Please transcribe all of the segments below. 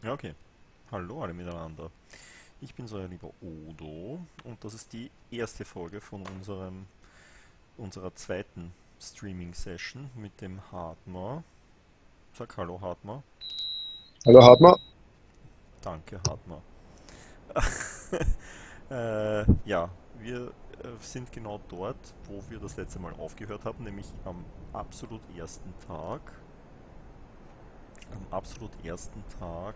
Ja, okay. Hallo alle miteinander. Ich bin so euer lieber Odo und das ist die erste Folge von unserer zweiten Streaming-Session mit dem Hartmar. Sag Hallo Hartmar. Hallo Hartmann. Danke Hartmar. Ja, wir sind genau dort, wo wir das letzte Mal aufgehört haben, nämlich am absolut ersten Tag. Am absolut ersten Tag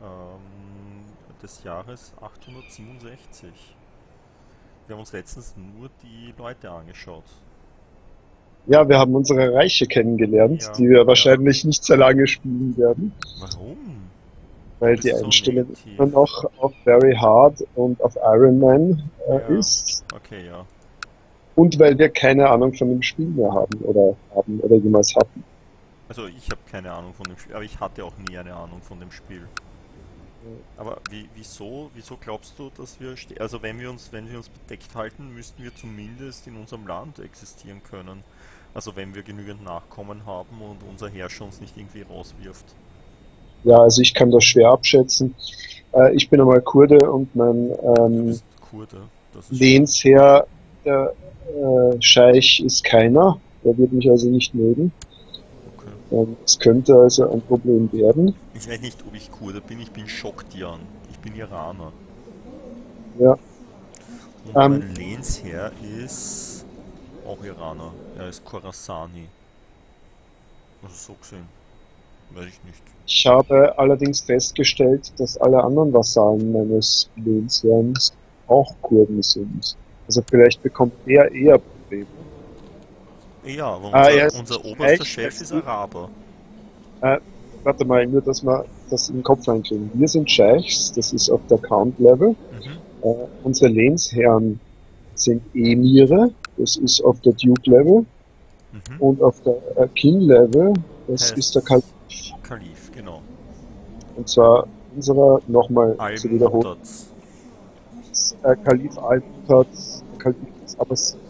des Jahres 867. Wir haben uns letztens nur die Leute angeschaut. Ja, wir haben unsere Reiche kennengelernt, Ja, die wir ja. wahrscheinlich nicht sehr lange spielen werden, Warum? Du weil die bist so Einstellung negativ. immer noch auf Very Hard und auf Iron Man Ja, ist okay, ja. und weil wir keine Ahnung von dem Spiel mehr haben oder jemals hatten. Also ich habe keine Ahnung von dem Spiel, aber ich hatte auch nie eine Ahnung von dem Spiel. Aber wieso glaubst du, dass also wenn wir uns bedeckt halten, müssten wir zumindest in unserem Land existieren können. Also wenn wir genügend Nachkommen haben und unser Herrscher uns nicht irgendwie rauswirft. Ja, also ich kann das schwer abschätzen. Ich bin einmal Kurde und mein Du bist Kurde, das ist schön. Lehnsherr, der Scheich, ist keiner. Der wird mich also nicht mögen. Okay. Es könnte also ein Problem werden. Ich weiß nicht, ob ich Kurde bin, ich bin Schoktian. Ich bin Iraner. Ja. Und Ähm, mein Lehnsherr ist auch Iraner. Er ist Khorasani. Also so gesehen. Weiß ich nicht. Ich habe allerdings festgestellt, dass alle anderen Vasallen meines Lehnsherrn auch Kurden sind. Also vielleicht bekommt er eher Probleme. Ja, aber Er ist unser nicht oberster reich, Chef ist Araber. äh, warte mal, nur dass wir das in den Kopf reinkriegen. Wir sind Scheichs, das ist auf der Count-Level. Mhm, Unsere Lehnsherren sind Emire, das ist auf der Duke-Level. mhm. Und auf der King-Level, das ist der Kalif. Heißt Kalif, genau. Und zwar unserer, nochmal zur Wiederholung, Al-Mu'taz. Kalif Al-Mu'taz, Kalif des Abbasiden.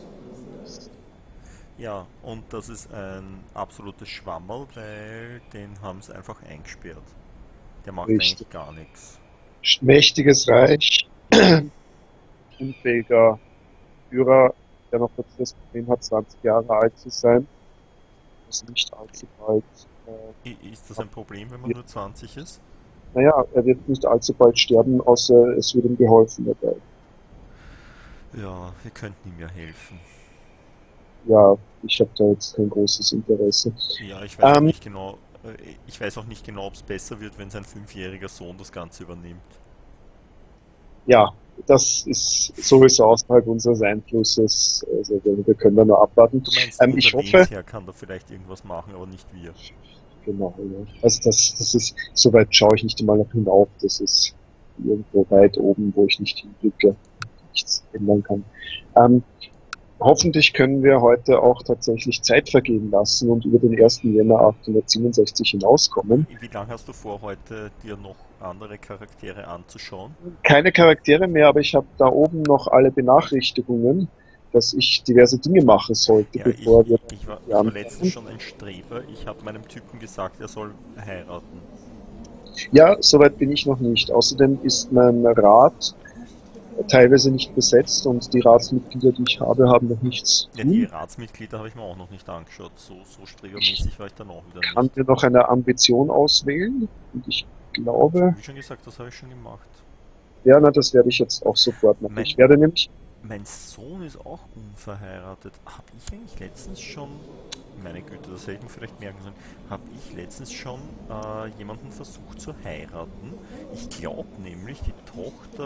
Ja, und das ist ein absolutes Schwammerl, weil den haben sie einfach eingesperrt. Der macht Richtig. eigentlich gar nichts. Mächtiges Reich, unfähiger Führer, der noch dazu das Problem hat, 20 Jahre alt zu sein, muss nicht allzu bald Ist das ein Problem, wenn man abdienen. nur 20 ist? Naja, er wird nicht allzu bald sterben, außer es wird ihm geholfen dabei. Ja, wir könnten ihm ja helfen. Ja, ich habe da jetzt kein großes Interesse. Ja, Ähm, ich weiß auch nicht genau, ob es besser wird, wenn sein fünfjähriger Sohn das Ganze übernimmt. ja, das ist sowieso außerhalb unseres Einflusses. Also wir können da nur abwarten. Du meinst, unser Ich hoffe, Lehnsherr kann da vielleicht irgendwas machen, aber nicht wir. genau, ja. Also das ist, soweit schaue ich nicht einmal noch hinauf. Das ist irgendwo weit oben, wo ich nicht hinblicke, nichts ändern kann. Ähm, Hoffentlich können wir heute auch tatsächlich Zeit vergehen lassen und über den 1. Jänner 867 hinauskommen. Wie lange hast du vor, heute dir noch andere Charaktere anzuschauen? Keine Charaktere mehr, aber ich habe da oben noch alle Benachrichtigungen, dass ich diverse Dinge machen sollte, Ja, bevor wir die ich war letztens anfangen. schon ein Streber. Ich habe meinem Typen gesagt, er soll heiraten. Ja, soweit bin ich noch nicht. Außerdem ist mein Rat teilweise nicht besetzt und die Ratsmitglieder, die ich habe, haben noch nichts zu Ja, die tun. Ratsmitglieder habe ich mir auch noch nicht angeschaut. So Ich strebermäßig war ich dann auch wieder kann nicht. mir noch eine Ambition auswählen und ich glaube, Wie schon gesagt, das habe ich schon gemacht. ja, na, das werde ich jetzt auch sofort machen. Mein, Ich werde nämlich, mein Sohn ist auch unverheiratet. Habe ich eigentlich letztens schon, meine Güte, das hätte ich mir vielleicht merken sollen, habe ich letztens schon jemanden versucht zu heiraten? Ich glaube nämlich die Tochter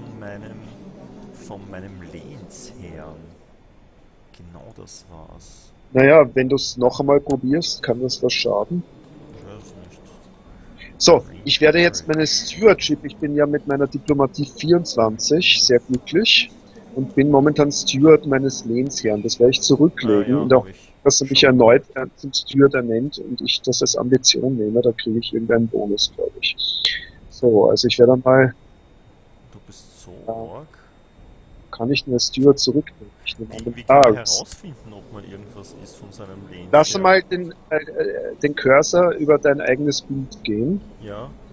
von meinem Lehnsherrn. Genau das war's. naja, wenn du es noch einmal probierst, kann das was schaden. Ich weiß es nicht. So, ich werde jetzt Remarry. meine Stewardship, ich bin ja mit meiner Diplomatie 24 sehr glücklich und bin momentan Steward meines Lehnsherrn. Das werde ich Ah zurücklegen ja, und auch, habe ich dass er mich schon. erneut zum Steward ernennt und ich das als Ambition nehme, da kriege ich irgendeinen Bonus, glaube ich. So, also ich werde mal, Du bist so äh, org. kann ich den Steward zurücknehmen? Ich nehme an Wie den kann man Arts. herausfinden, ob man irgendwas ist von seinem Lass Lehnsherrn? mal den Cursor über dein eigenes Bild gehen. Ja,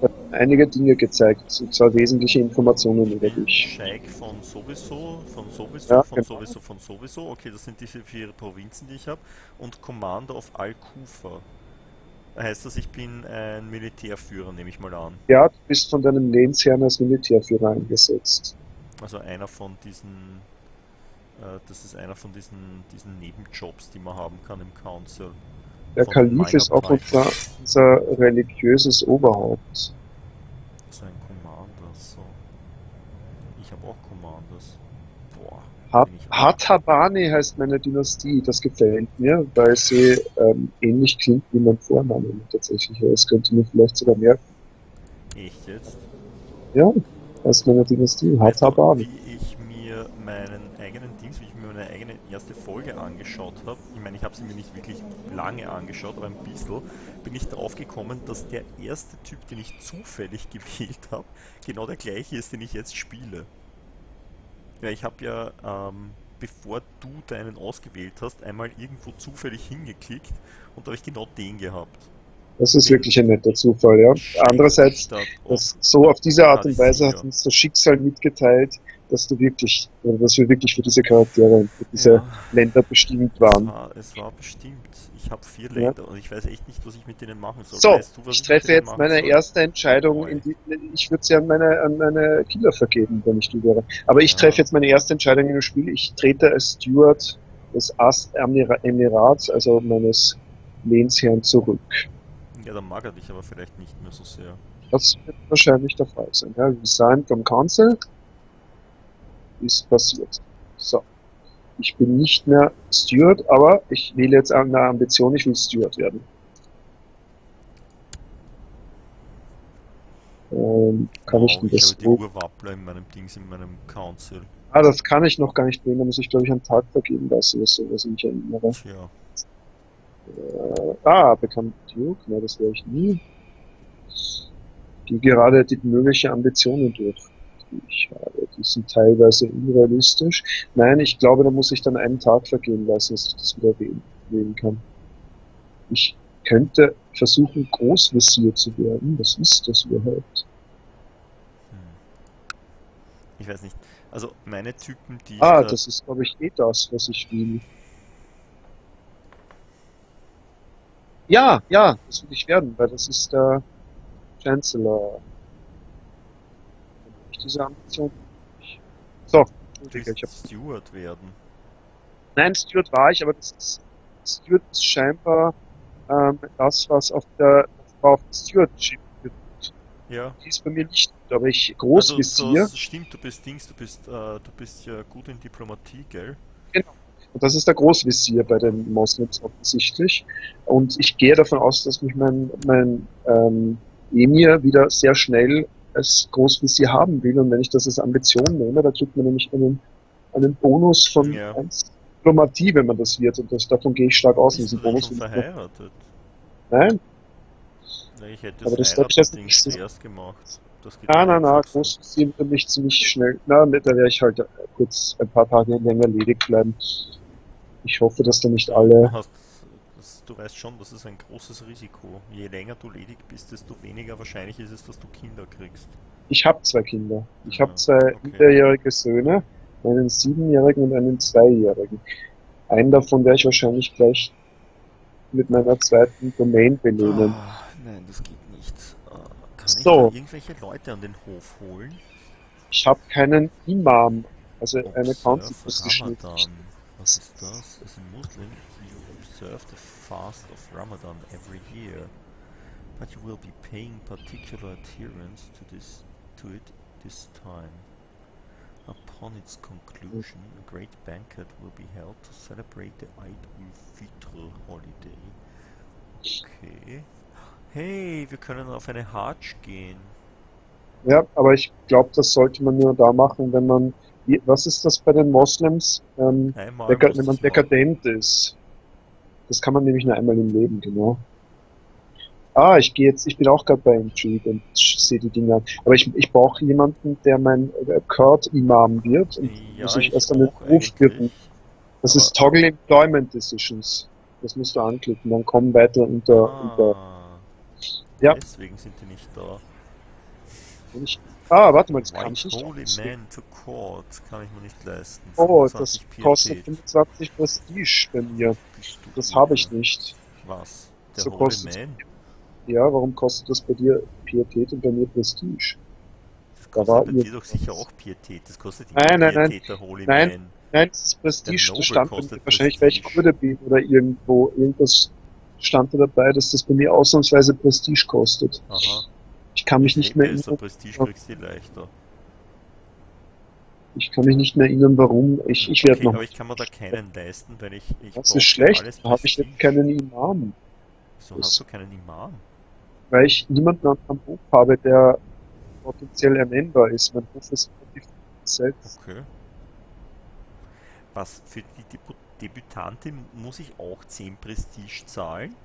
einige Dinge gezeigt, und zwar wesentliche Informationen über dich. Scheik von sowieso, von sowieso, Ja, von genau. sowieso, von sowieso. Okay, das sind diese 4 Provinzen, die ich habe. Und Commander of Al-Kufa. Heißt das, ich bin ein Militärführer, nehme ich mal an. Ja, du bist von deinem Lehnsherrn als Militärführer eingesetzt. Also einer von diesen, das ist einer von diesen Nebenjobs, die man haben kann im Council. Der Von Kalif Minor ist auch Title. unser religiöses Oberhaupt. So ein Commander, so. Ich habe auch Commanders. Boah, bin ich alt. Hatabani heißt meine Dynastie. Das gefällt mir, weil sie ähnlich klingt wie mein Vorname tatsächlich. Das könnte mir vielleicht sogar merken. Echt jetzt? Ja, das ist meine Dynastie. Weißt du, Hatabani. wie ich mir meinen eigenen Dings, wie ich mir meine eigene erste Folge angeschaut habe? Ich meine, ich habe sie mir nicht wirklich lange angeschaut, aber ein bisschen bin ich drauf gekommen, dass der erste Typ, den ich zufällig gewählt habe, genau der gleiche ist, den ich jetzt spiele. Ja, ich habe ja, bevor du deinen ausgewählt hast, einmal irgendwo zufällig hingeklickt und da habe ich genau den gehabt. Das ist Den wirklich ein netter Zufall, ja. Andererseits, Schreckstadt of so auf diese Art und Weise hat Arisia. uns das Schicksal mitgeteilt, dass du wirklich, oder dass wir wirklich für diese Charaktere und für diese Ja, Länder bestimmt waren. es war bestimmt. Ich habe 4 Ja. Länder und ich weiß echt nicht, was ich mit denen machen soll. So, Weißt du, was ich ich mit treffe denen jetzt machen meine soll? erste Entscheidung Oi. ich würde sie an meine Killer vergeben, wenn ich du wäre. Aber ich treffe Ja, jetzt meine erste Entscheidung in dem Spiel. Ich trete als Steward des Emirats, also meines Lehnsherrn, zurück. ja, dann mag er dich aber vielleicht nicht mehr so sehr. Das wird wahrscheinlich der Fall sein. Ja, Resign vom Council ist passiert. So, ich bin nicht mehr Steward, aber ich wähle jetzt eine Ambition, ich will Steward werden. Kann ich Wow, denn ich das habe die so? Urwappler in meinem Dings, in meinem Council. Ah, das kann ich noch gar nicht bringen, da muss ich, glaube ich, einen Tag vergeben lassen, oder so, was ich mich erinnere. Tja, Bekannt Duke, na, das wäre ich nie. Die gerade die mögliche Ambitionen durch, die ich habe. Die sind teilweise unrealistisch. Nein, ich glaube, da muss ich dann einen Tag vergehen lassen, dass ich das wieder wählen kann. Ich könnte versuchen, Großvisier zu werden. Was ist das überhaupt? hm. Ich weiß nicht. Also meine Typen, die ich Ah, da... das ist, glaube ich, eh das, was ich will. Ja, ja, das will ich werden, weil das ist der Chancellor. Ich diese Ambition nicht. So, Du Entschuldige, ich habe. willst Steward werden. Nein, Steward war ich, aber Steward ist scheinbar das, was auf der Stewardship beruht. Ja. Die ist bei mir nicht gut, aber ich Also, so, Großvisier, stimmt, du bist Dings, du bist ja gut in Diplomatie, gell? genau. Und das ist der Großvisier bei den Moslems offensichtlich. Und ich gehe davon aus, dass mich mein Emir wieder sehr schnell als Großvisier haben will. Und wenn ich das als Ambition nehme, da kriegt man nämlich einen Bonus von Ja. 1 Diplomatie, wenn man das wird. Und davon gehe ich stark aus. Und Bist diesen du denn Bonus schon will ich noch. verheiratet? Nein, Na, ich hätte aber das das glaube ich jetzt Heiraten-Dings nicht. zuerst gemacht. Das geht am Na, einfachsten. Großvisier für mich ziemlich schnell. Na, da werde ich halt kurz ein paar Tage länger ledig bleiben. Ich hoffe, dass da nicht Du alle. hast, du weißt schon, das ist ein großes Risiko. Je länger du ledig bist, desto weniger wahrscheinlich ist es, dass du Kinder kriegst. Ich habe 2 Kinder. Ich habe Ja, 2 okay. minderjährige Söhne, einen 7-jährigen und einen 2-jährigen. Einen davon werde ich wahrscheinlich gleich mit meiner zweiten Domain belehnen. Nein, das geht nicht. Kann ich da So, irgendwelche Leute an den Hof holen? ich habe keinen Imam, also eine Observe Council-Position nicht. Ramadan. Was ist das? As a Muslim, you observe the fast of Ramadan every year. But you will be paying particular adherence to it this time. Upon its conclusion, a great banquet will be held to celebrate the Eid ul-Fitr holiday. Okay. Hey, wir können auf eine Hajj gehen. Ja, aber ich glaube, das sollte man nur da machen, wenn man. Was ist das bei den Moslems? Einmal musst Wenn man du's machen. dekadent ist. Das kann man nämlich nur einmal im Leben, genau. Ich bin auch gerade bei Intrigue und sehe die Dinger. Aber ich brauche jemanden, der mein Court-Imam wird und muss Ja, ich ich erst einen auch Ruf bitten. eigentlich. Das Aber ist Toggle Employment Decisions. Das musst du anklicken, dann kommen weiter unter. ah, Ja, deswegen sind die nicht da. Wenn ich, warte mal, das kann ich White nicht Holy auswählen. Man to Court kann ich mir nicht leisten. Oh, das 25 kostet Pietät. 25 Prestige bei mir. Bist du Das habe ich irre? nicht. Was? Der So Holy kostet, Man? ja, warum kostet das bei dir Pietät und bei mir Prestige? Das Da kostet war bei dir doch sicher irgendwas. auch Pietät. Das kostet immer Nein, nein, nein, Pietät, der Holy nein, Man. nein, das ist Der Prestige. Das Noble stand bei mir kostet wahrscheinlich, weil ich Prestige. Kunde bin oder irgendwo. Irgendwas stand da dabei, dass das bei mir ausnahmsweise Prestige kostet. Aha. Ich kann mich Je nicht mehr besser erinnern. Prestige kriegst du leichter. Ich kann mich nicht mehr erinnern, warum. Ich werde Okay, noch. aber ich kann mir da keinen leisten, weil ich Das ist brauche für schlecht. alles Da habe ich Prestige. jetzt keinen Imam. Wieso hast Das, du keinen Imam? weil ich niemanden am Hof habe, der potenziell ernennbar ist. Mein Hof ist relativ selbst. Okay. Was, für die Debütantin muss ich auch 10 Prestige zahlen?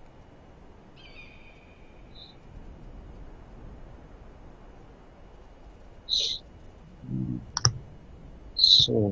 So.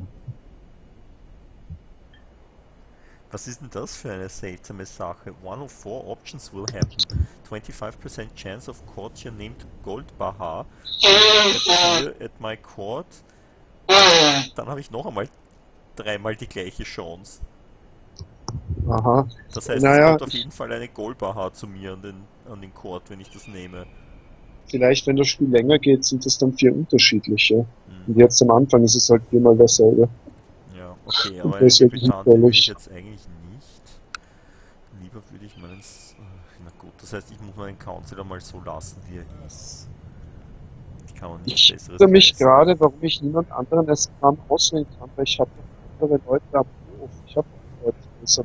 Was ist denn das für eine seltsame Sache? One of four options will happen. 25% chance of court your named Gold Bahar will appear at my court. Dann habe ich noch einmal dreimal die gleiche Chance. Aha. Das heißt, es Naja, kommt auf jeden Fall eine Gold Bahar zu mir an den Court, wenn ich das nehme. vielleicht, wenn das Spiel länger geht, sind es dann 4 unterschiedliche. Hm. Und jetzt am Anfang ist es halt viermal dasselbe. Ja, okay, Und aber eine deswegen Debütantin will ich hinfällig. jetzt eigentlich nicht. Lieber würde ich meinen... Na gut, das heißt, ich muss meinen Counselor mal so lassen, wie er ist. Ich kann mir nichts Ich Besseres wundere mich leisten. gerade, warum ich niemand anderen als Imam auswählen kann, weil ich habe noch andere Leute am Hof. Ich habe Leute besser.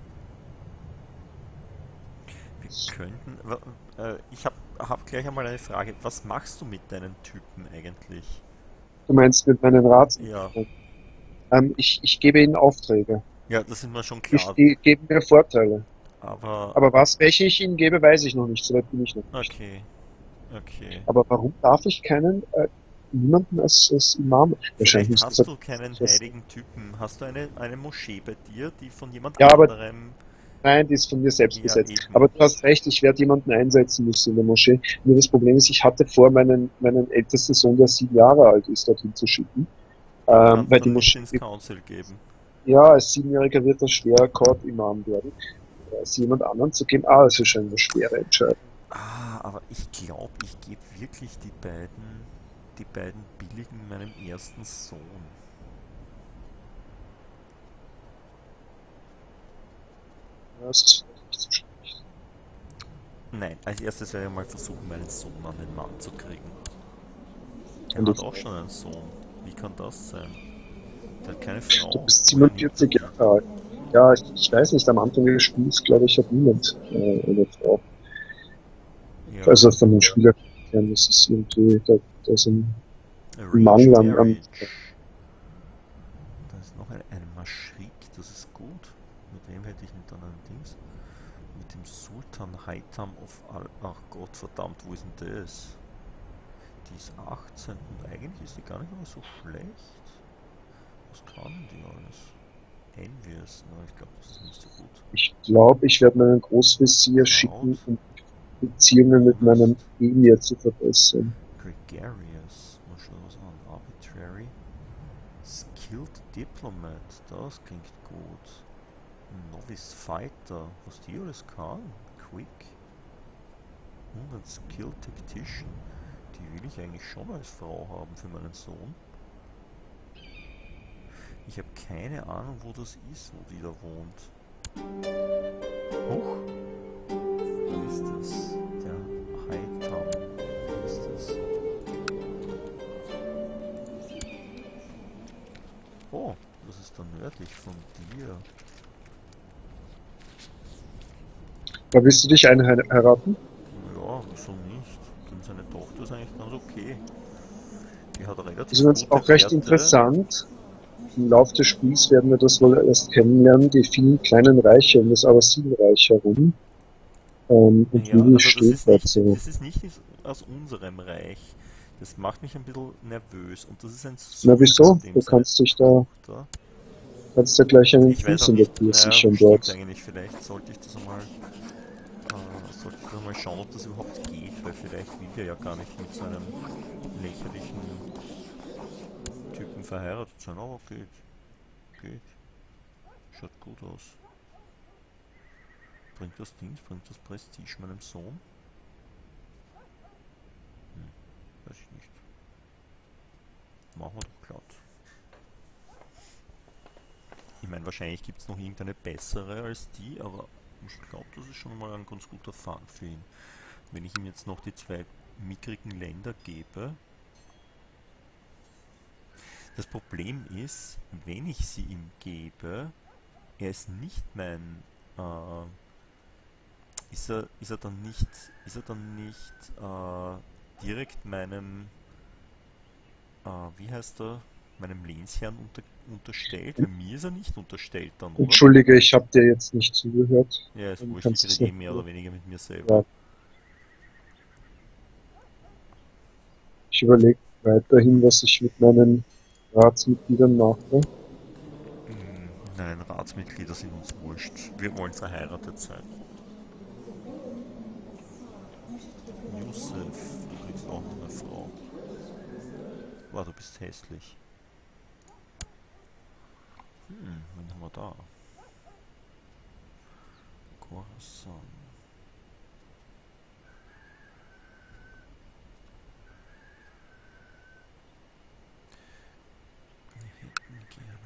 Wir könnten... ich hab gleich einmal eine Frage. Was machst du mit deinen Typen eigentlich? Du meinst mit meinen Rats? Ja, Ich gebe ihnen Aufträge. ja, das ist mir schon Die, klar. die geben mir Vorteile. Aber... Aber welche ich ihnen gebe, weiß ich noch nicht. Soweit bin ich noch nicht. Okay, okay. Aber warum darf ich niemanden als Imam? Wahrscheinlich Vielleicht müsste hast das du keinen das- heiligen Typen. Hast du eine Moschee bei dir, die von jemand Ja, aber anderem... nein, die ist von mir selbst Ja, besetzt. eben. Aber du hast recht, ich werde jemanden einsetzen müssen in der Moschee. Nur das Problem ist, ich hatte vor, meinen ältesten Sohn, der 7 Jahre alt ist, dorthin zu schicken. Kannst Weil dann die nicht Moschee, ins Council geben. ja, als 7-Jähriger wird das schwer Court-Imam werden. Es jemand anderen zu geben, das ist schon eine schwere Entscheidung. Aber ich glaube, ich gebe wirklich die beiden billigen meinem ersten Sohn. Ja, das ist vielleicht nicht so schlecht. Nein, als erstes werde ich mal versuchen, meinen Sohn an den Mann zu kriegen. Er Und hat ich- auch schon einen Sohn. Wie kann das sein? Der hat keine Du Frau. bist Woher nimmt 47 er Jahre alt. Ja, ich weiß nicht, am Anfang des Spiels, glaube ich, hat niemand eine Frau. die? Ja, Also von den Spielercharakteren, das ist irgendwie, da ist ein Arranged Mangel an Marriage. Da ist noch ein Maschrik, das ist gut. Mit wem hätte ich denn dann ein Dings? Mit dem Sultan Haitham of Al... Ach Gott, verdammt, wo ist denn das? Die ist 18 und eigentlich ist die gar nicht mal so schlecht. Was kann die alles? Envious, na, ich glaube, das ist nicht so gut. Ich glaube, ich werde meinen Großvezier schicken, um Beziehungen mit meinem Emir zu verbessern. Gregarious, mal schauen was an. Arbitrary. Skilled Diplomat, das klingt gut. Novice Fighter, was die alles kann. Quick. Und ein Skilled Tactician. Die will ich eigentlich schon als Frau haben für meinen Sohn. Ich habe keine Ahnung, wo das ist, wo die da wohnt. Huch! Wo ist das? Der Haitham. Wo ist das? Oh, das ist da nördlich von dir. Da willst du dich heiraten? Ja, wieso nicht? Denn seine Tochter ist eigentlich ganz okay. Die hat relativ Das ist übrigens gute auch recht Werte. interessant. Im Laufe des Spiels werden wir das wohl erst kennenlernen, die vielen kleinen Reiche um das Abbassidenreich herum. Und Ja, wie also die das steht ist nicht, dazu. das ist nicht aus unserem Reich. Das macht mich ein bisschen nervös. Und das ist ein Na wieso? dem Du seine kannst ja gleich einen Ich weiß Fuß auch in der nicht, Tür naja, sichern stimmt dort. eigentlich, vielleicht sollte ich das einmal sollte ich mal schauen, ob das überhaupt geht, weil vielleicht will der ja gar nicht mit so einem lächerlichen Typen verheiratet sein, aber geht, geht. Schaut gut aus. Bringt das Ding, bringt das Prestige meinem Sohn? Weiß ich nicht. Machen wir doch glatt. Ich meine, wahrscheinlich gibt es noch irgendeine bessere als die, aber ich glaube, das ist schon mal ein ganz guter Fang für ihn. Wenn ich ihm jetzt noch die zwei mickrigen Länder gebe. Das Problem ist, wenn ich sie ihm gebe, er ist nicht mein, ist er dann nicht direkt meinem, wie heißt er, meinem Lehnsherrn unterstellt? Bei mir ist er nicht unterstellt dann, oder? Entschuldige, ich habe dir jetzt nicht zugehört. Ja, ist wurscht, Kannst ich du es rede eh noch? mehr oder weniger mit mir Ja, selber. ich überlege weiterhin, was ich mit meinen Ratsmitgliedern mache. Nein, Ratsmitglieder sind uns wurscht. Wir wollen verheiratet sein. Yusuf, du kriegst auch noch eine Frau. Wow, du bist hässlich. Wen haben wir da? Khorasan. Wir hätten gerne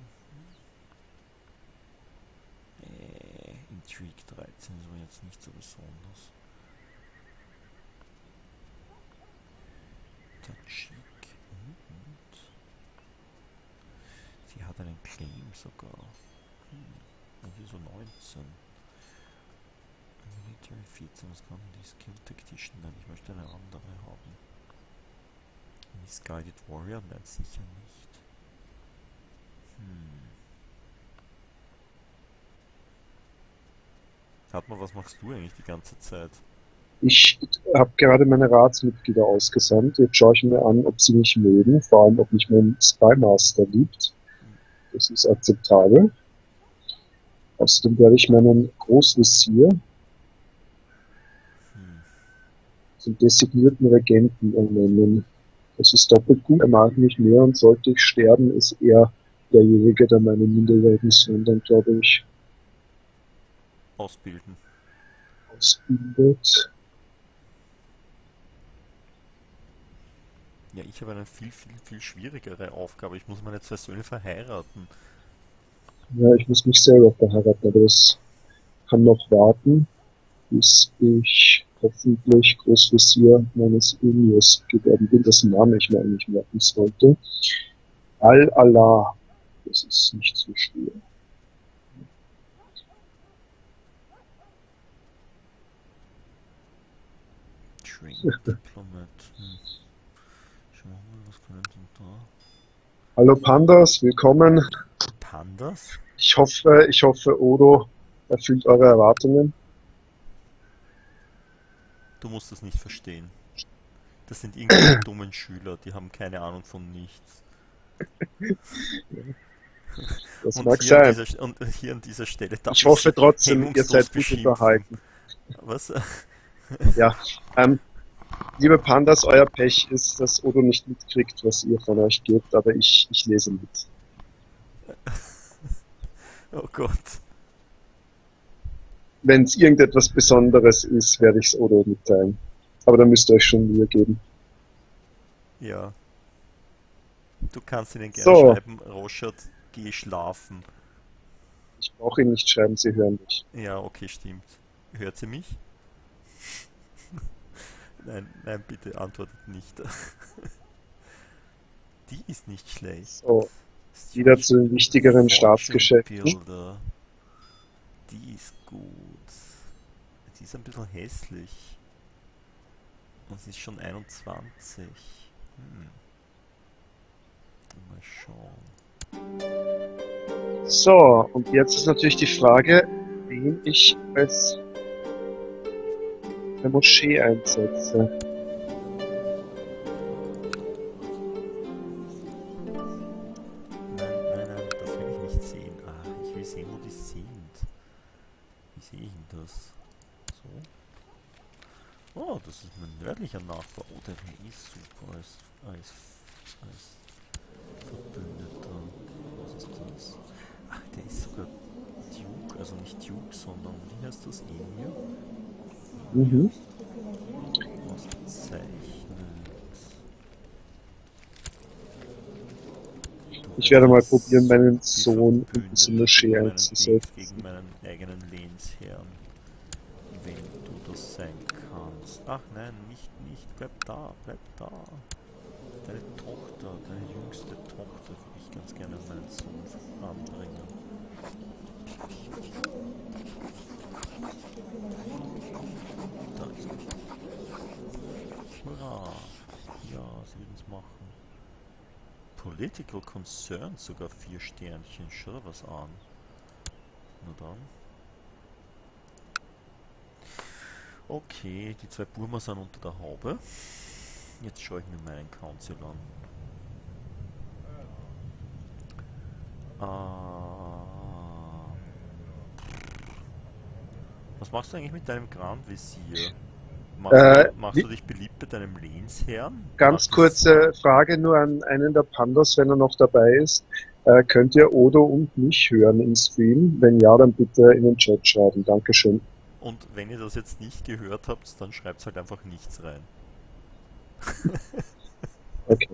jemanden. Intrigue 13 ist aber jetzt nicht so besonders. Tadschik. Und sie hat einen Claim sogar. Und hier so 19. Military 14, was kann die Skill Tactician denn? Ich möchte eine andere haben. Misguided Warrior? Nein, sicher nicht. Hartmann, was machst du eigentlich die ganze Zeit? Ich habe gerade meine Ratsmitglieder ausgesandt. Jetzt schaue ich mir an, ob sie mich mögen, vor allem ob mich mein Spymaster liebt. Das ist akzeptabel. Außerdem werde ich meinen Großvezier zum designierten Regenten ernennen. Das ist doppelt gut. Er mag mich mehr und sollte ich sterben, ist er derjenige, der meine minderjährigen Sohn dann, glaube ich, Ausbilden. ausbildet. Ja, ich habe eine viel schwierigere Aufgabe. Ich muss meine zwei Söhne verheiraten. Ja, ich muss mich selber verheiraten, aber das kann noch warten, bis ich hoffentlich Großvezier meines Emirs geworden bin, dessen Name ich mir eigentlich merken sollte. Al-Allah. Das ist nicht so schwer. Trained Diplomat. Schauen wir mal, was können denn da? Hallo Pandas, willkommen. Pandas? Ich hoffe, Odo erfüllt eure Erwartungen. Du musst das nicht verstehen. Das sind irgendwelche dummen Schüler, die haben keine Ahnung von nichts. Das mag sein. Hier an dieser Stelle darf Ich ich hoffe sie trotzdem, ihr hemmungslos seid gut beschimpfen. unterhalten. Was? Ja, liebe Pandas, euer Pech ist, dass Odo nicht mitkriegt, was ihr von euch gebt, aber ich lese mit. Oh Gott. Wenn es irgendetwas Besonderes ist, werde ich es Odo mitteilen. Aber da müsst ihr euch schon Mühe geben. Ja. Du kannst ihnen gerne So, schreiben, Roschert, geh schlafen. ich brauche ihn nicht schreiben, sie hören mich. Ja, okay, stimmt. Hört sie mich? Nein, bitte antwortet nicht. Die ist nicht schlecht. So, wieder zu den wichtigeren Staatsgeschäften. Builder. Die ist gut. Die ist ein bisschen hässlich. Und sie ist schon 21. Mal schauen. So, und jetzt ist natürlich die Frage, wen ich als eine Moschee einsetze. Nein, das will ich nicht sehen. Ich will sehen, wo die sind. Wie sehe ich denn das? So. das ist mein nördlicher Nachbar. Oh, der wäre eh super als Verbündeter. Was ist das? Ach, der ist sogar Duke, also nicht Duke, sondern wie heißt das? Emir? Mhm. Auszeichnet. Du Ich werde mal wärst probieren, meinen die Sohn in diese Verbündete Moschee gegen meinen Dings, gegen einzusetzen. meinen eigenen Lehnsherrn. Wenn du das sein kannst. Ach nein, nicht, bleib da, bleib da. Deine Tochter, deine jüngste Tochter würde ich ganz gerne an meinen Sohn anbringen. Da ist er. Hurra! Ja, sie würden es machen. Political Concerns, sogar 4 Sternchen. Schau dir was an. Na dann. Okay, die 2 Burma sind unter der Haube. Jetzt schaue ich mir meinen Council an. Was machst du eigentlich mit deinem Grand Visier? Machst du dich beliebt bei deinem Lehnsherrn? Ganz kurze Frage nur an einen der Pandas, wenn er noch dabei ist. Könnt ihr Odo und mich hören im Stream? Wenn ja, dann bitte in den Chat schreiben. Dankeschön. Und wenn ihr das jetzt nicht gehört habt, dann schreibt halt einfach nichts rein. Okay.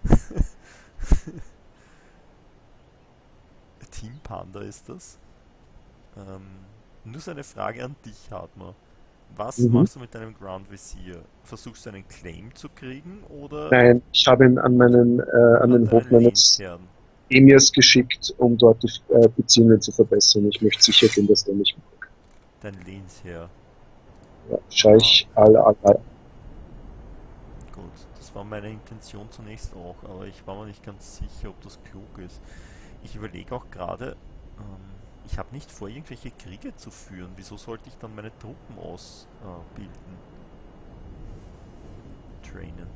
Team Panda ist das. Nur so eine Frage an dich, Hartmann. Was Mhm. machst du mit deinem Ground Visier? Versuchst du einen Claim zu kriegen oder Nein, ich habe ihn an an den Hof deinen meines Lehnsherrn? Emirs geschickt, um dort die Beziehungen zu verbessern. Ich möchte sicher gehen, dass der mich mag. Dein Lehnsherr. Ja, Ah, Scheich al-Al. gut. Das war meine Intention zunächst auch, aber ich war mir nicht ganz sicher, ob das klug ist. Ich überlege auch gerade, ich habe nicht vor, irgendwelche Kriege zu führen. Wieso sollte ich dann meine Truppen ausbilden? Trainen.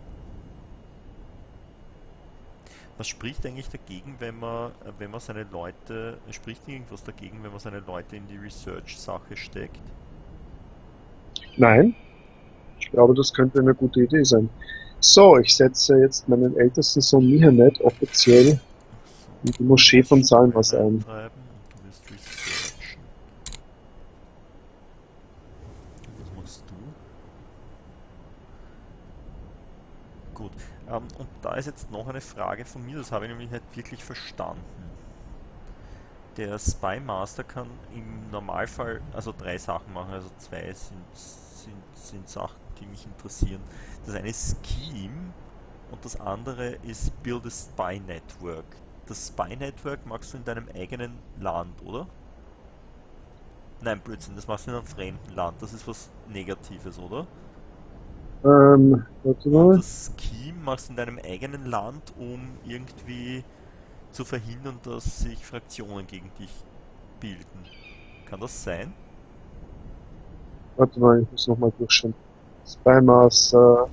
Was spricht eigentlich dagegen, wenn man seine Leute, spricht irgendwas dagegen, wenn man seine Leute in die Research-Sache steckt? Nein, ich glaube, das könnte eine gute Idee sein. So, ich setze jetzt meinen ältesten Sohn Mihanet offiziell So, in die du Moschee wirst von Schulen Salmas ein. eintreiben und du wirst researchen. Und was machst du? Gut. Und da ist jetzt noch eine Frage von mir, das habe ich nämlich nicht wirklich verstanden. Der Spy Master kann im Normalfall also 3 Sachen machen, also 2 sind Sachen, die mich interessieren. Das eine ist Scheme und das andere ist Build a Spy Network. Das Spy Network machst du in deinem eigenen Land, oder? Nein, Blödsinn, das machst du in einem fremden Land. Das ist was Negatives, oder? Warte Und mal. das Scheme machst du in deinem eigenen Land, um irgendwie zu verhindern, dass sich Fraktionen gegen dich bilden. Kann das sein? Warte mal, ich muss nochmal durchschauen. Spy Master,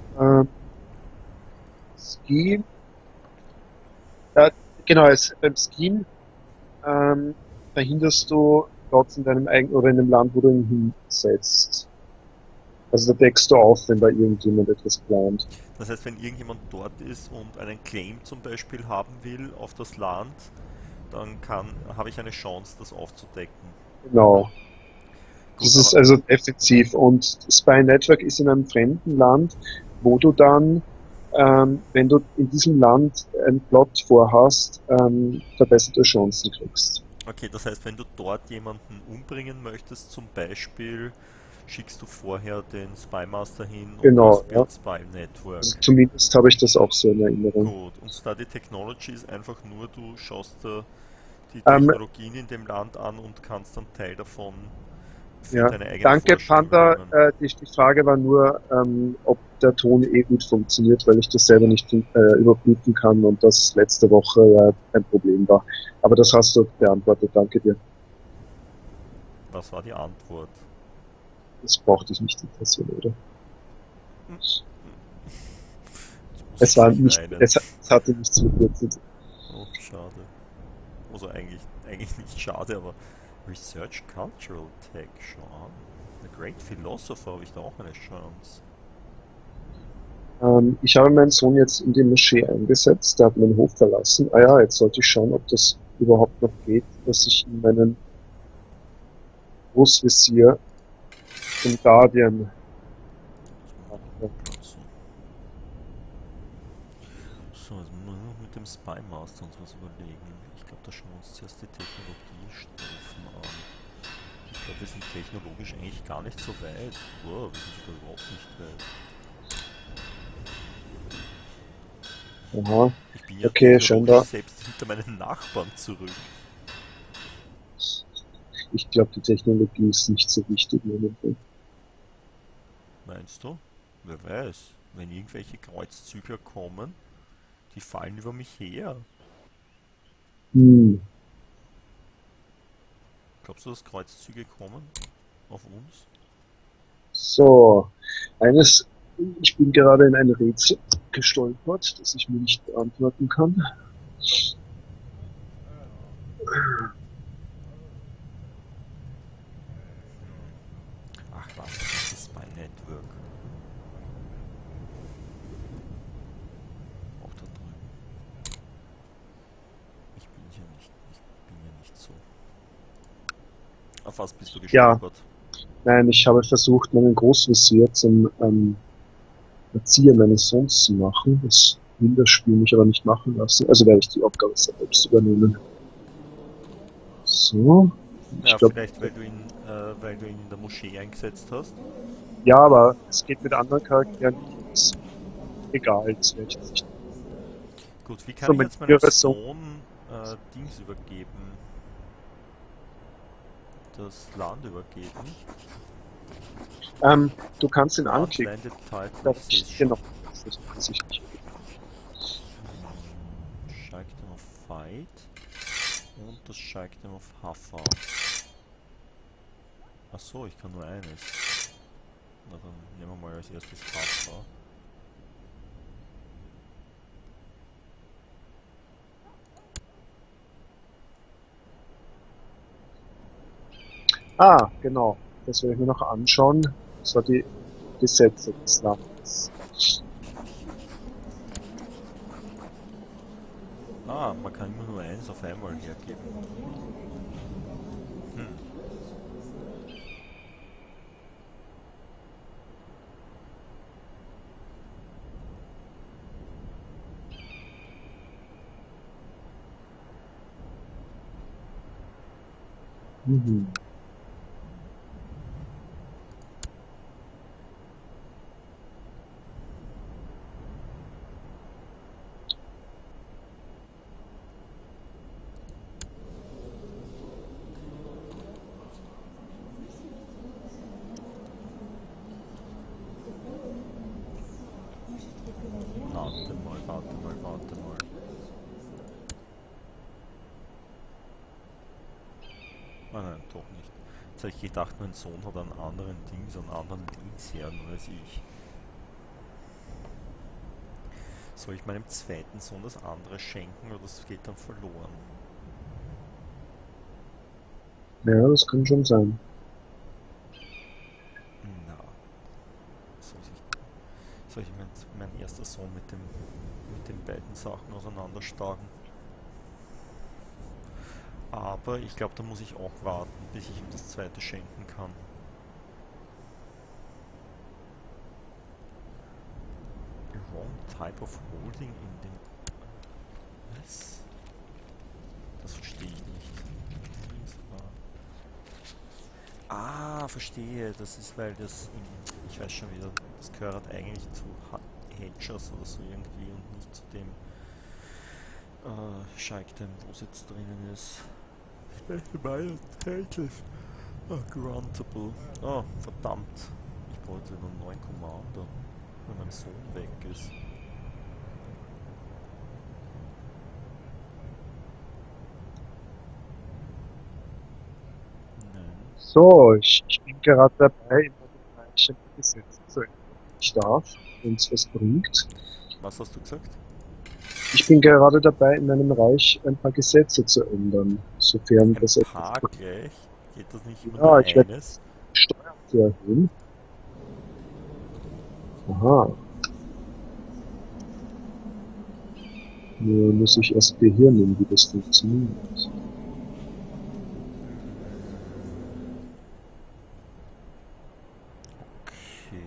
Scheme. Ja, genau, beim Scheme ähm, verhinderst du Plots in deinem eigenen oder in dem Land, wo du ihn hinsetzt. Also da deckst du auf, wenn da irgendjemand etwas plant. Das heißt, wenn irgendjemand dort ist und einen Claim zum Beispiel haben will auf das Land, dann habe ich eine Chance, das aufzudecken. Genau. Gut, Das ist aber also defensiv. Und Spy Network ist in einem fremden Land, wo du dann, wenn du in diesem Land einen Plot vorhast, verbesserte Chancen kriegst. okay, das heißt, wenn du dort jemanden umbringen möchtest, zum Beispiel, schickst du vorher den Spy Master hin und Genau, machst ja. Build Spy Also Network. zumindest habe ich das auch so in Erinnerung. Gut, und Study Technology ist einfach nur, du schaust dir die Ähm, Technologien in dem Land an und kannst dann Teil davon für ja, deine eigene danke Forschung Panda. übernehmen. Die Frage war nur, ob der Ton eh gut funktioniert, weil ich das selber nicht überprüfen kann und das letzte Woche ja ein Problem war. Aber das hast du beantwortet. Danke dir. Was war die Antwort? Das braucht dich nicht interessieren, oder? Hm, jetzt muss Es ich war gleich nicht, weinen. es hatte nichts mit dir zu tun. Oh, schade. Also eigentlich nicht schade, aber Research Cultural Tech, schon. A Great Philosopher habe ich da auch eine Chance. Ich habe meinen Sohn jetzt in die Moschee eingesetzt, der hat meinen Hof verlassen. Ah ja, jetzt sollte ich schauen, ob das überhaupt noch geht, dass ich in meinen Großvezier den Guardian mache. So, so, jetzt müssen wir noch mit dem Spy Master uns was überlegen. Ich glaube, da schauen wir uns zuerst die Technologiestufen an. Ich glaube, wir sind technologisch eigentlich gar nicht so weit. Wow, wir sind sogar überhaupt nicht weit. Aha, Ich bin ja okay, technologisch scheinbar. selbst hinter meinen Nachbarn zurück. Ich glaube, die Technologie ist nicht so wichtig momentan. Meinst du? Wer weiß. Wenn irgendwelche Kreuzzügler kommen, die fallen über mich her. Hm. Glaubst du, dass Kreuzzüge kommen? Auf uns? So, eines, ich bin gerade in ein Rätsel gestolpert, das ich mir nicht beantworten kann. Ach was, das ist Spy Network. Auch da drüben. Ich bin ja nicht so. Auf was bist du Ja, gestolpert? nein, ich habe versucht, meinen Großvezier zum Erzieher meines Sohns zu machen. Das will das Spiel mich aber nicht machen lassen. Also werde ich die Aufgabe selbst übernehmen. So, ich Ja, glaube, vielleicht weil du ihn in der Moschee eingesetzt hast. ja, aber es geht mit anderen Charakteren nicht. Ist egal, das werde ich jetzt nicht. Gut, wie kann So, ich mein jetzt meinem jüngerer Sohn. Sohn Dings übergeben? Das Land übergeben? Du kannst ihn Land, anklicken. Landed Title, Da, ich sehe es schon. genau, das ist offensichtlich. Steigt dann auf Fight und das steigt dann auf Hafer. Achso, ich kann nur eines. Na dann nehmen wir mal als erstes Hafer. Ah, genau. Das werde ich mir noch anschauen. Das war die Gesetze des Landes. Ah, man kann immer nur eins auf einmal hergeben. Hm. Mhm. Warte mal, warte mal, warte mal. Ah nein, doch nicht. Jetzt habe ich gedacht, mein Sohn hat einen anderen Dings, einen anderen Dienstherrn als ich. Soll ich meinem zweiten Sohn das andere schenken oder das geht dann verloren? Ja, das kann schon sein. Na, soll soll ich mein erster Sohn mit den beiden Sachen auseinanderstarken? Aber ich glaube, da muss ich auch warten, bis ich ihm das zweite schenken kann. Wrong type of holding in den... Was? Das verstehe ich nicht. Verstehe. Das ist, weil ich weiß schon wieder, das gehört eigentlich zu Hedgers oder so irgendwie und nicht zu dem Scheiktem, wo es jetzt drinnen ist. Meine Titles. Gruntable. Oh, verdammt. Ich brauche jetzt wieder einen neuen Commander, wenn mein Sohn weg ist. Nein. So, ich bin gerade dabei, in meinem Reich ein paar Gesetze zu ändern. Ich darf, wenn es was bringt. Was hast du gesagt? Ich bin gerade dabei, in meinem Reich ein paar Gesetze zu ändern, sofern Ein das etwas paar bringt. gleich? Geht das nicht immer nur Ja, ich werde eines? Steuern zu erhöhen. Aha. Nur muss ich erst behirnen, wie das funktioniert. Okay.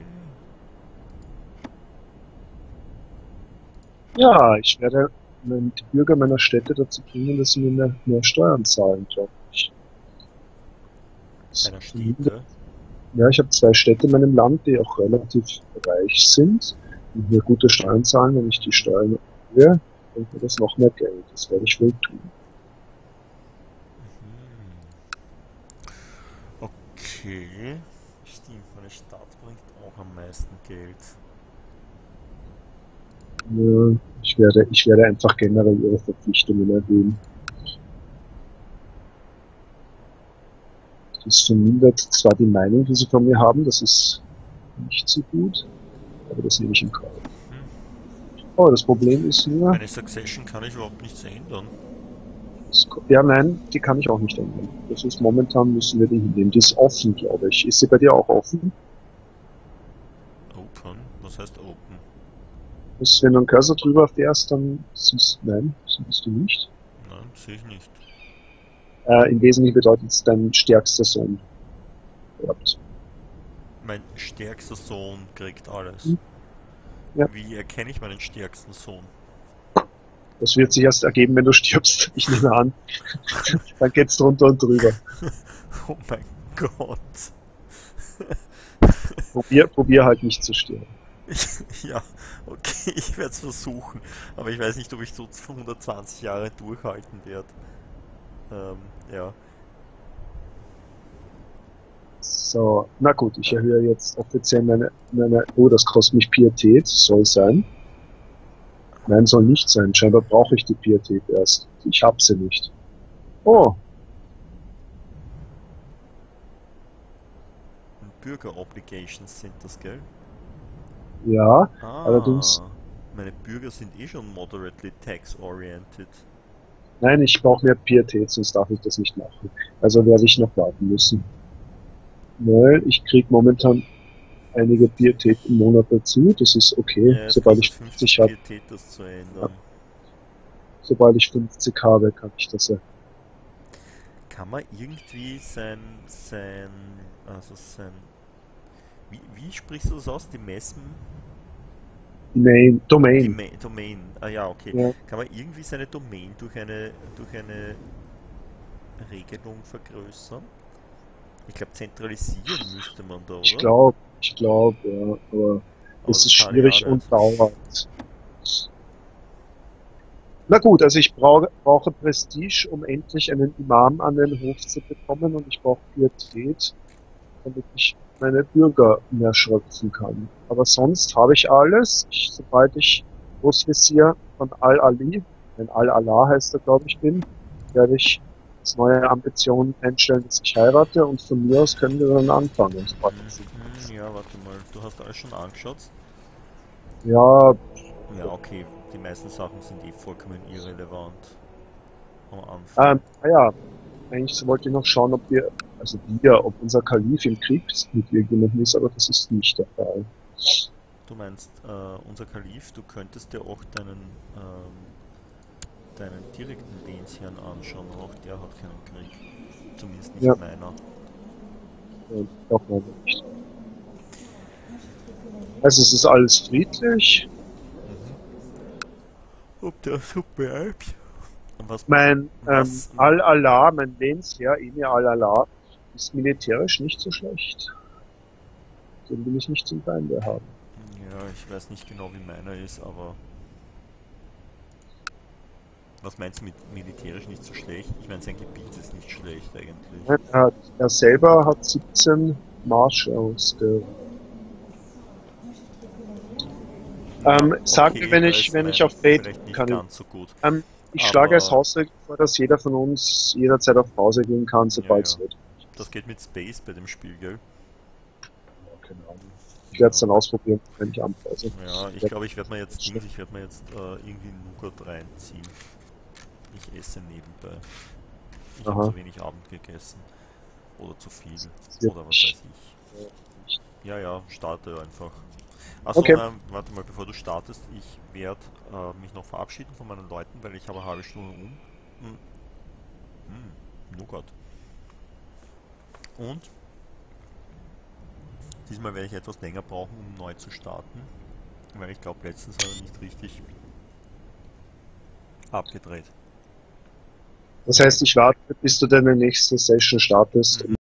Ja, ich werde die Bürger meiner Städte dazu bringen, dass sie mir mehr Steuern zahlen, glaube ich. Einer Städte. Ja, ich habe 2 Städte in meinem Land, die auch relativ reich sind und mir gute Steuern zahlen. Wenn ich die Steuern erhöhe, bringt mir das noch mehr Geld. Das werde ich wohl tun. Okay. Stimmt, meine Stadt bringt auch am meisten Geld. Ja, ich werde einfach generell ihre Verpflichtungen erhöhen. Das vermindert zwar die Meinung, die sie von mir haben, das ist nicht so gut, aber das nehme ich in Kauf. Oh, das Problem ist nur, Meine Succession kann ich überhaupt nichts ändern. ja, nein, die kann ich auch nicht ändern. Das ist momentan, müssen wir die hinnehmen. Die ist offen, glaube ich. Ist sie bei dir auch offen? Open? Was heißt open? Ist, wenn du einen Cursor drüber fährst, dann siehst nein, siehst du nicht. Nein, sehe ich nicht. Im Wesentlichen bedeutet es dein stärkster Sohn. Erbt. Mein stärkster Sohn kriegt alles. Hm. Ja. Wie erkenne ich meinen stärksten Sohn? Das wird sich erst ergeben, wenn du stirbst. Ich nehme an. Dann geht's drunter und drüber. Oh mein Gott. Probier halt nicht zu sterben. Ja, okay, ich werde es versuchen. Aber ich weiß nicht, ob ich so 120 Jahre durchhalten werde. Ja. So, na gut, ich erhöhe jetzt offiziell oh, das kostet mich Pietät, soll sein. Nein, soll nicht sein. Scheinbar brauche ich die Pietät erst. Ich habe sie nicht. Oh, Bürger-Obligations sind das, gell? ja, Ah, allerdings, meine Bürger sind eh schon moderately tax-oriented. nein, ich brauche mehr Pietät, sonst darf ich das nicht machen. Also werde ich noch warten müssen. Weil ich kriege momentan einige Pietät im Monat dazu. Das ist okay, Ja, es kostet 50 Pietät, das zu ändern. Sobald ich 50 habe, kann ich das ja. Kann man irgendwie also wie sprichst du das aus? Die Messen? Domain. Domain. Ah ja, okay. Ja, Kann man irgendwie seine Domain durch eine Regelung vergrößern? Ich glaube, zentralisieren müsste man da, ich oder? glaube, ja, aber Aber es ist das kann ich schwierig auch und nicht. dauert. Na gut, also ich brauche Prestige, um endlich einen Imam an den Hof zu bekommen und ich brauche Pietät, damit ich meine Bürger mehr schröpfen kann. Aber sonst habe ich alles. Sobald ich Großvezier von Al-Ali, wenn Al-Allah heißt er, glaube ich, bin, werde ich als neue Ambition einstellen, dass ich heirate und von mir aus können wir dann anfangen. Sobald das Ja, warte mal. Du hast alles schon angeschaut? ja, Ja, okay. Die meisten Sachen sind eh vollkommen irrelevant am Anfang. ja, eigentlich wollte ich noch schauen, ob unser Kalif im Krieg mit irgendjemandem ist, aber das ist nicht der Fall. Du meinst, unser Kalif, du könntest dir auch deinen direkten Lehnsherrn anschauen, auch der hat keinen Krieg. Zumindest Ja, nicht meiner. doch mal nicht. Also es ist alles friedlich. Ob der so bleibt? Und Mein was, Al-Allah, mein Lehnsherr, Emir Al-Allah, ist militärisch nicht so schlecht. Den will ich nicht zum Feinde haben. ja, ich weiß nicht genau, wie meiner ist, aber was meinst du mit militärisch nicht so schlecht? Ich meine, sein Gebiet ist nicht schlecht eigentlich. Er selber hat 17 Marshals. Ja, Sag mir, okay, da ist wenn ich meiner auf Fate vielleicht nicht kann. ganz so gut. Ich schlage als Aber, Hausregel vor, dass jeder von uns jederzeit auf Pause gehen kann, ja, sobald es ja. nötig Das geht mit Space bei dem Spiel, gell? ist. Keine Ahnung. Ich werde es dann ausprobieren, wenn ich anpause. Ja, ich glaube, ich werde mir jetzt irgendwie Nougat reinziehen. Ich esse nebenbei. Ich habe Aha. zu wenig Abend gegessen. Oder zu viel. Das wird Oder was weiß nicht, ich. nicht. Ja, ja, starte einfach. Also, Okay, warte mal, bevor du startest, ich werde mich noch verabschieden von meinen Leuten, weil ich habe eine halbe Stunde um. Hm, Nougat. Und diesmal werde ich etwas länger brauchen, um neu zu starten, weil ich glaube, letztens hat er nicht richtig abgedreht. das heißt, ich warte, bis du deine nächste Session startest. Mhm.